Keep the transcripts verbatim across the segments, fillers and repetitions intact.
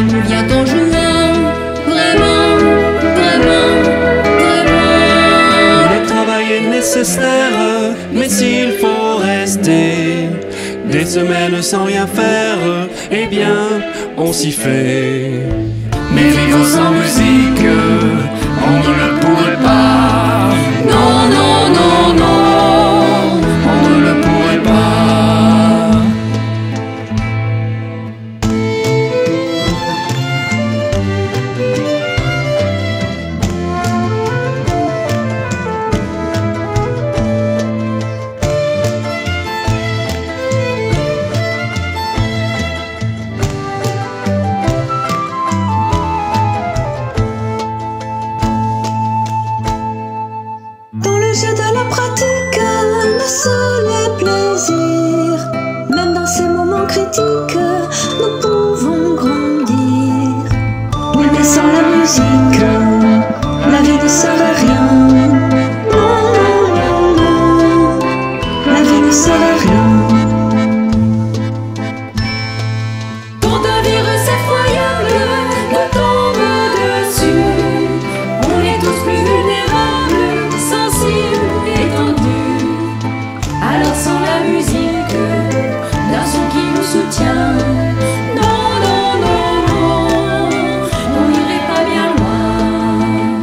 D'où vient ton joie? Vraiment, vraiment, vraiment. Le travail est nécessaire, mais s'il faut rester des semaines sans rien faire, eh bien, on s'y fait. Mais vivre sans musique, on ne le pourrait pas. Non, non, non, non, on ne le pourrait pas. Dans le jeu de la pratique, le seul est plaisir. Même dans ces moments critiques, nous pouvons grandir. Oui, mais sans la musique, la vie ne serait rien. Non, non, non, non, la vie ne serait rien. Quand un virus effroyable nous tombe dessus, on est tous plus vulnérables, sensibles, étendus. Alors sans la musique, d'un son qui nous soutient, non, non, non, non, on n'irait pas bien loin.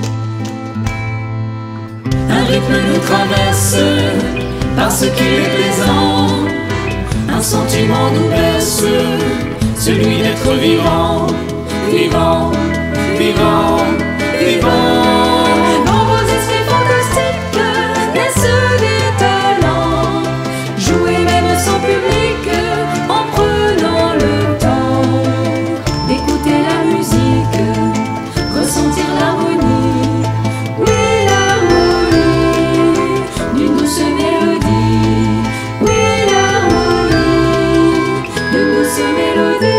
Un rythme nous traverse parce qu'il est plaisant. Un sentiment nous berce, celui d'être vivant, vivant, vivant, vivant. Dans vos esprits fantastiques naissent des talents. Jouez même sans public, en prenant le temps d'écouter la musique, ressentir l'harmonie. Oui, l'harmonie d'une douce mélodie. Oui, l'harmonie d'une douce mélodie.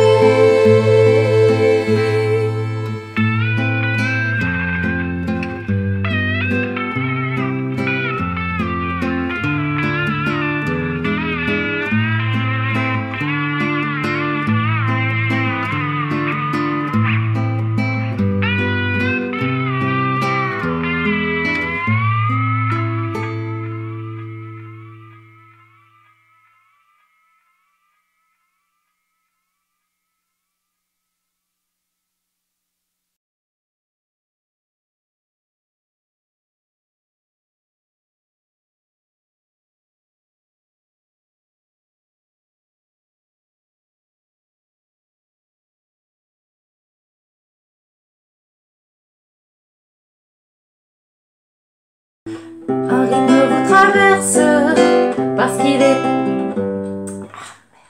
Un rythme vous traverse parce qu'il est... Ah,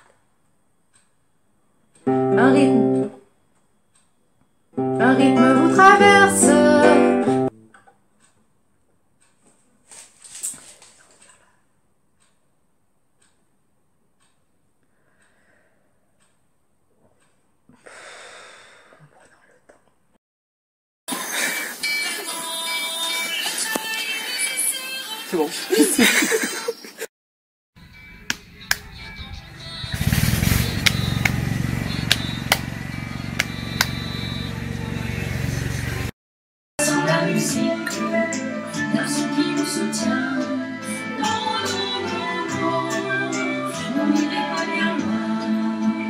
merde. Un rythme... Un rythme vous traverse. C'est bon. Sans la musique, d'un son qui nous soutient, non, non, non, non, on n'irait pas bien loin.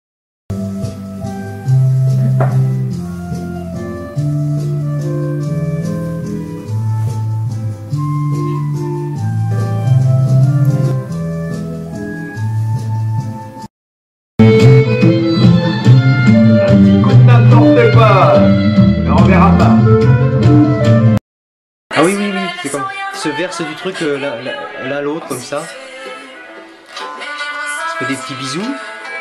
N'importe quoi, on verra pas. Ah oui, oui, oui, c'est comme se verse du truc euh, l'un à l'autre, comme ça. Se fait des petits bisous.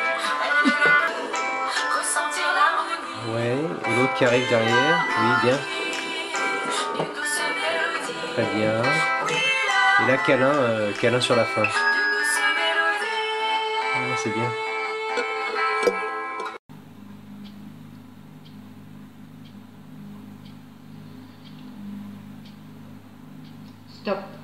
Ouais, et l'autre qui arrive derrière. Oui, bien. Très bien. Et là, câlin, euh, câlin sur la fin. Ah, c'est bien. Stop.